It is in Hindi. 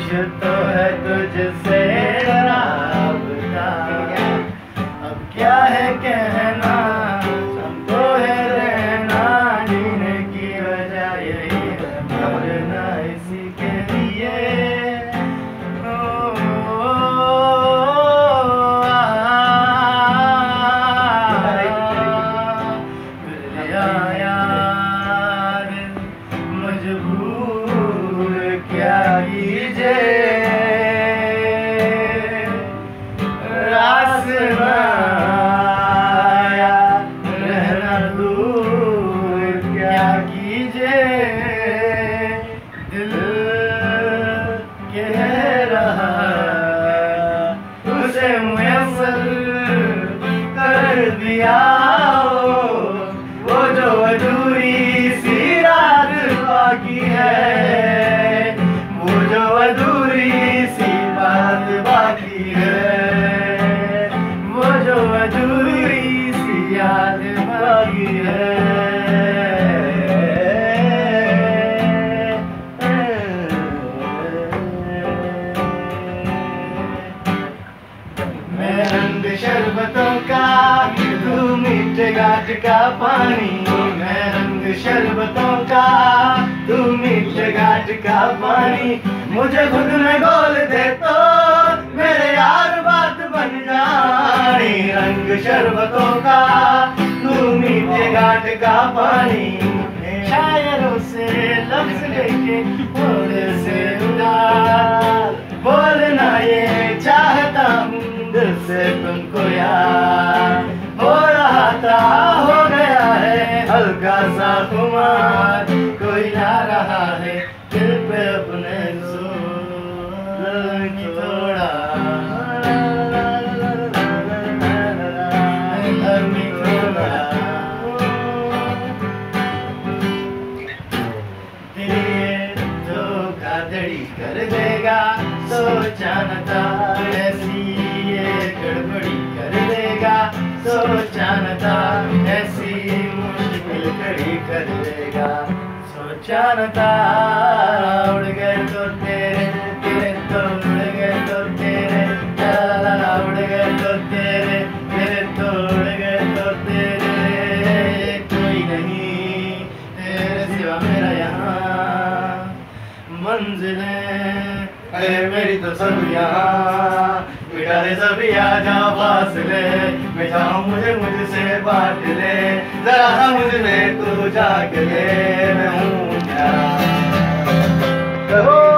कुछ तो है तुझसे राबता, अब क्या है कहना, हमको है रहना, जीने की वजह यही है, मरना इसी के लिए। मजबूर क्या कीजिए, रास न आया, रहना दूर क्या कीजिए, दिल कह रहा उसे मुयस्सर कर दिया, वो जो अधूरी सी रात बाकी है, वो जो अधूरी सी बात बाकी है, वो जो अधूरी सी याद बाकी है। मैं रंग शरबतों का, तू मीठे घाट का पानी, मैं रंग शरबतों का, तू मीठे घाट का पानी, मुझे खुद में घोल दे तो मेरे यार बात बन जानी। रंग शरबतों का, तू मीठे घाट का पानी, शायरों से लफ्ज लेके थोड़े से उधार, बोलना ये चाहता हूँ दिल से तुमको यार, हो रहा था हो गया है हल्का सा खुमार, कोई ना रहा है दिल पे अपने जोर थोड़ा, धोखाधड़ी कर देगा सोचा न था, ऐसी ये गड़बड़ी कर देगा सोचा न था, ऐसी मुश्किल खड़ी कर देगा सोचा न था। उड़ गए तो तेरे तेरे तो उड़ गए तो तेरे, ला उड़ गए तो तेरे तेरे तो उड़ गए तो तेरे, कोई नहीं तेरे सिवा मेरा यहाँ मंजिलें, अरे मेरी तो सब यहाँ मिटा दे सभी, आ जा फासले मिटाओ मुझे मुझसे बांट ले, जरा सा मुझ में तू जाग ले, मैं हूँ क्या